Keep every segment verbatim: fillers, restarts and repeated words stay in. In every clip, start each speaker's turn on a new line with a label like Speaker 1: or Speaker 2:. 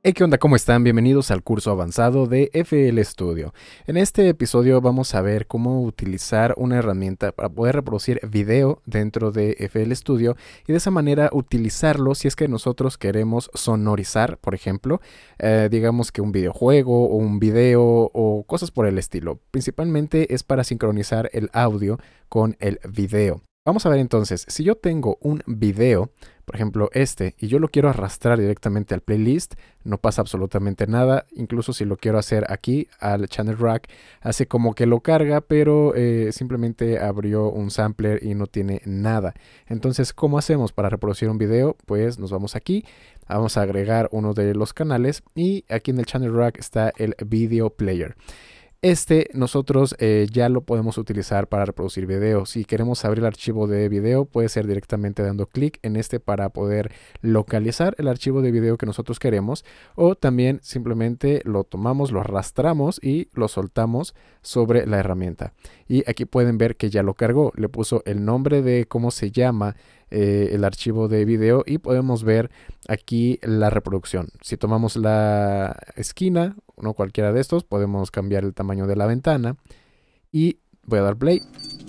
Speaker 1: Hey, ¿qué onda? ¿Cómo están? Bienvenidos al curso avanzado de F L Studio. En este episodio vamos a ver cómo utilizar una herramienta para poder reproducir video dentro de F L Studio y de esa manera utilizarlo si es que nosotros queremos sonorizar, por ejemplo, eh, digamos que un videojuego o un video o cosas por el estilo. Principalmente es para sincronizar el audio con el video. Vamos a ver entonces, si yo tengo un video, por ejemplo este, y yo lo quiero arrastrar directamente al playlist, no pasa absolutamente nada. Incluso si lo quiero hacer aquí al channel rack, hace como que lo carga, pero eh, simplemente abrió un sampler y no tiene nada. Entonces, ¿cómo hacemos para reproducir un video? Pues nos vamos aquí, vamos a agregar uno de los canales y aquí en el channel rack está el video player. Este nosotros eh, ya lo podemos utilizar para reproducir video. Si queremos abrir el archivo de video, puede ser directamente dando clic en este para poder localizar el archivo de video que nosotros queremos, o también simplemente lo tomamos, lo arrastramos y lo soltamos sobre la herramienta. Y aquí pueden ver que ya lo cargó, le puso el nombre de cómo se llama eh, el archivo de video y podemos ver aquí la reproducción. Si tomamos la esquina, no cualquiera de estos, podemos cambiar el tamaño de la ventana y voy a dar play.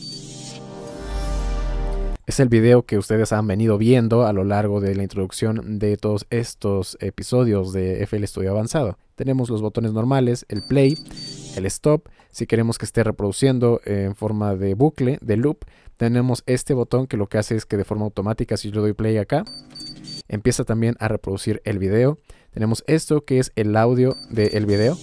Speaker 1: Es el video que ustedes han venido viendo a lo largo de la introducción de todos estos episodios de F L Studio Avanzado. Tenemos los botones normales, el play, el stop. Si queremos que esté reproduciendo en forma de bucle, de loop, tenemos este botón que lo que hace es que de forma automática, si yo doy play acá, empieza también a reproducir el video. Tenemos esto que es el audio del video.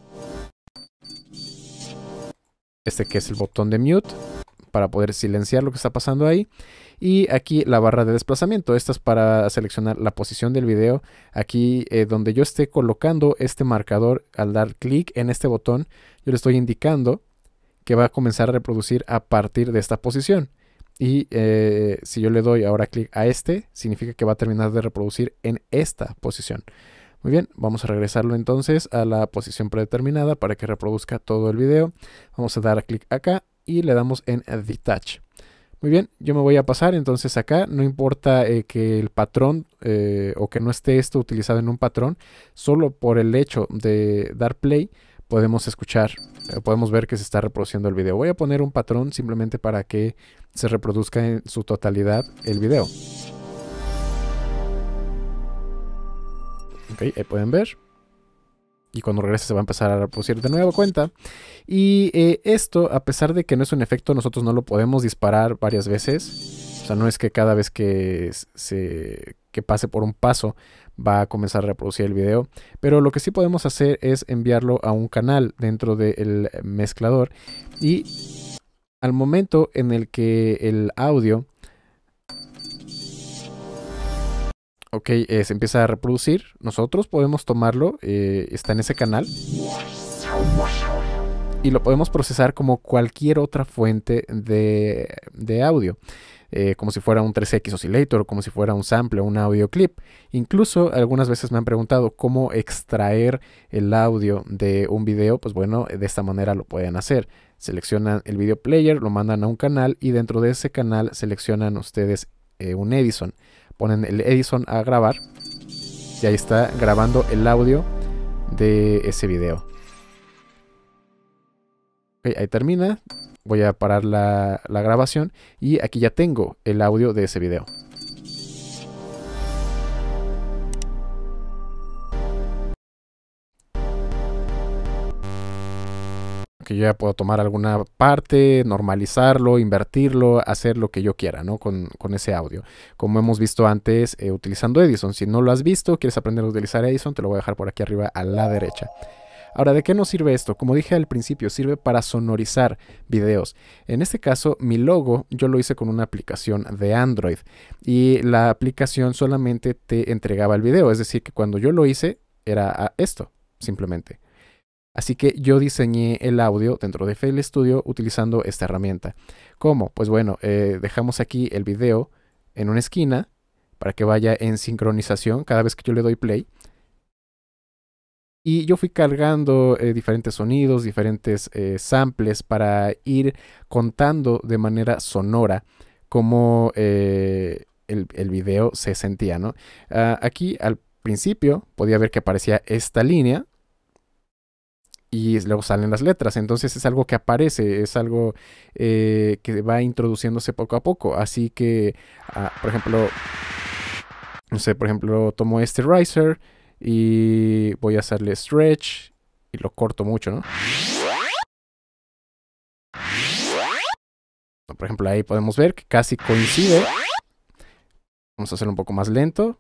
Speaker 1: Este que es el botón de mute para poder silenciar lo que está pasando ahí. Y aquí la barra de desplazamiento. Esta es para seleccionar la posición del video. Aquí eh, donde yo esté colocando este marcador, al dar clic en este botón, yo le estoy indicando que va a comenzar a reproducir a partir de esta posición. Y eh, si yo le doy ahora clic a este, significa que va a terminar de reproducir en esta posición. Muy bien, vamos a regresarlo entonces a la posición predeterminada para que reproduzca todo el video. Vamos a dar clic acá y le damos en Detach. Muy bien, yo me voy a pasar entonces acá. No importa eh, que el patrón eh, o que no esté esto utilizado en un patrón, solo por el hecho de dar play podemos escuchar, eh, podemos ver que se está reproduciendo el video. Voy a poner un patrón simplemente para que se reproduzca en su totalidad el video. Ok, ahí pueden ver. Y cuando regrese se va a empezar a reproducir de nuevo cuenta. Y eh, esto, a pesar de que no es un efecto, nosotros no lo podemos disparar varias veces. O sea, no es que cada vez que, se, que pase por un paso va a comenzar a reproducir el video. Pero lo que sí podemos hacer es enviarlo a un canal dentro del mezclador. Y al momento en el que el audio... Ok, eh, se empieza a reproducir. Nosotros podemos tomarlo, eh, está en ese canal. Y lo podemos procesar como cualquier otra fuente de, de audio. Eh, como si fuera un tres equis Oscillator, como si fuera un sample o un audio clip. Incluso algunas veces me han preguntado cómo extraer el audio de un video. Pues bueno, de esta manera lo pueden hacer. Seleccionan el video player, lo mandan a un canal y dentro de ese canal seleccionan ustedes eh, un Edison. Ponen el Edison a grabar y ahí está grabando el audio de ese video. Okay, ahí termina. Voy a parar la, la grabación y aquí ya tengo el audio de ese video. Que yo ya puedo tomar alguna parte, normalizarlo, invertirlo, hacer lo que yo quiera, ¿no? Con, con ese audio. Como hemos visto antes eh, utilizando Edison. Si no lo has visto, quieres aprender a utilizar Edison, te lo voy a dejar por aquí arriba a la derecha. Ahora, ¿de qué nos sirve esto? Como dije al principio, sirve para sonorizar videos. En este caso, mi logo yo lo hice con una aplicación de Android. Y la aplicación solamente te entregaba el video. Es decir, que cuando yo lo hice, era esto, simplemente. Así que yo diseñé el audio dentro de F L Studio utilizando esta herramienta. ¿Cómo? Pues bueno, eh, dejamos aquí el video en una esquina para que vaya en sincronización cada vez que yo le doy play. Y yo fui cargando eh, diferentes sonidos, diferentes eh, samples para ir contando de manera sonora cómo eh, el, el video se sentía, ¿no? Uh, aquí al principio podía ver que aparecía esta línea y luego salen las letras. Entonces es algo que aparece, es algo eh, que va introduciéndose poco a poco. Así que, uh, por ejemplo, no sé, por ejemplo, tomo este riser y voy a hacerle stretch y lo corto mucho, ¿no? Por ejemplo, ahí podemos ver que casi coincide. Vamos a hacerlo un poco más lento.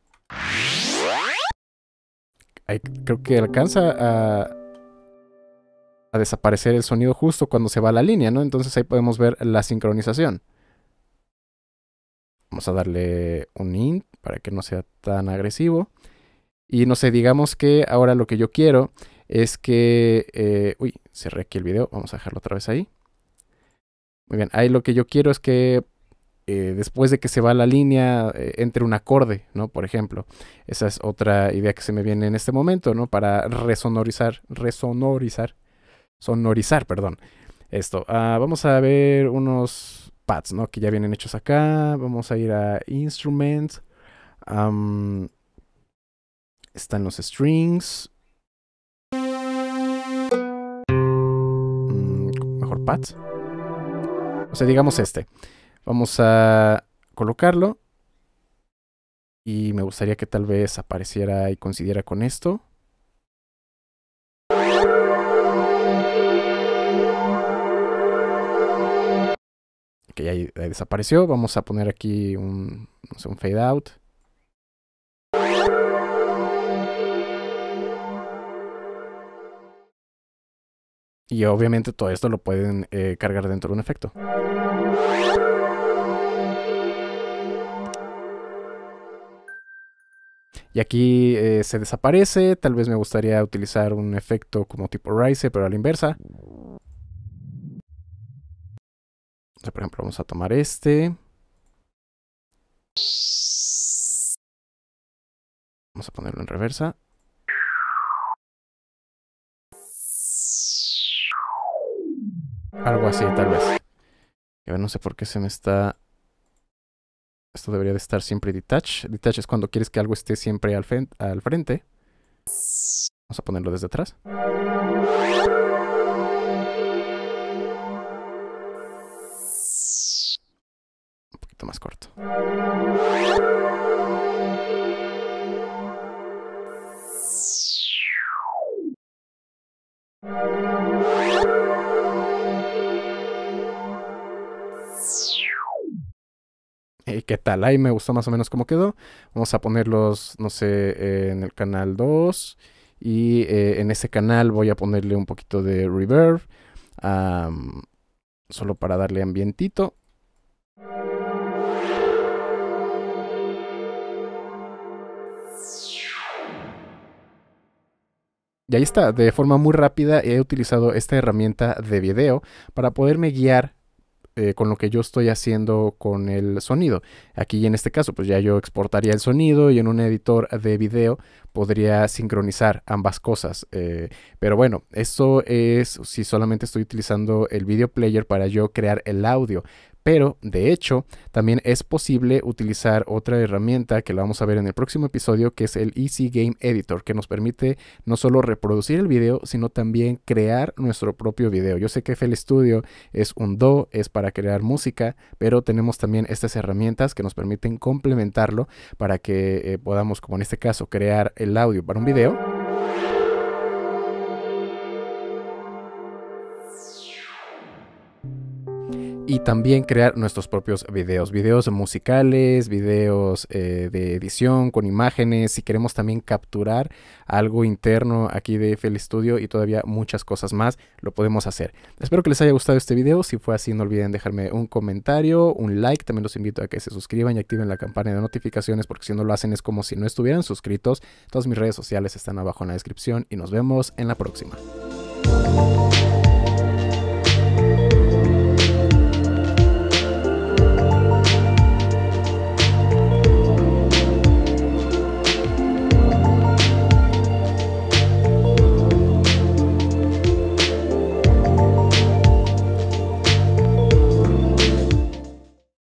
Speaker 1: Ahí creo que alcanza a, a desaparecer el sonido justo cuando se va la línea, ¿no? Entonces ahí podemos ver la sincronización. Vamos a darle un int para que no sea tan agresivo. Y no sé, digamos que ahora lo que yo quiero es que... Eh, uy, cerré aquí el video. Vamos a dejarlo otra vez ahí. Muy bien, ahí lo que yo quiero es que eh, después de que se va la línea eh, entre un acorde, ¿no? Por ejemplo. Esa es otra idea que se me viene en este momento, ¿no? Para resonorizar, resonorizar, sonorizar, perdón. Esto. Uh, vamos a ver unos pads, ¿no? Que ya vienen hechos acá. Vamos a ir a Instrument. Um, están los strings. Mm, mejor pads. O sea, digamos este. Vamos a colocarlo. Y me gustaría que tal vez apareciera y coincidiera con esto. Ok, ahí, ahí desapareció. Vamos a poner aquí un, no sé, un fade out. Y obviamente todo esto lo pueden eh, cargar dentro de un efecto. Y aquí eh, se desaparece. Tal vez me gustaría utilizar un efecto como tipo Rise, pero a la inversa. O sea, por ejemplo, vamos a tomar este. Vamos a ponerlo en reversa. Algo así, tal vez. A ver, no sé por qué se me está... Esto debería de estar siempre detach. Detach es cuando quieres que algo esté siempre al, al frente. Vamos a ponerlo desde atrás. Un poquito más corto. ¿Y qué tal? Ahí me gustó más o menos cómo quedó. Vamos a ponerlos, no sé, eh, en el canal dos. Y eh, en ese canal voy a ponerle un poquito de reverb. Um, solo para darle ambientito. Y ahí está, de forma muy rápida he utilizado esta herramienta de video para poderme guiar Eh, con lo que yo estoy haciendo con el sonido. Aquí en este caso pues ya yo exportaría el sonido y en un editor de video podría sincronizar ambas cosas. Eh, pero bueno, esto es si solamente estoy utilizando el video player para yo crear el audio. Pero, de hecho, también es posible utilizar otra herramienta que la vamos a ver en el próximo episodio, que es el Easy Game Editor, que nos permite no solo reproducir el video, sino también crear nuestro propio video. Yo sé que F L Studio es un D A W, es para crear música, pero tenemos también estas herramientas que nos permiten complementarlo para que eh, podamos, como en este caso, crear el audio para un video. Y también crear nuestros propios videos, videos musicales, videos eh, de edición con imágenes. Si queremos también capturar algo interno aquí de F L Studio y todavía muchas cosas más, lo podemos hacer. Espero que les haya gustado este video. Si fue así, no olviden dejarme un comentario, un like. También los invito a que se suscriban y activen la campana de notificaciones, porque si no lo hacen es como si no estuvieran suscritos. Todas mis redes sociales están abajo en la descripción y nos vemos en la próxima.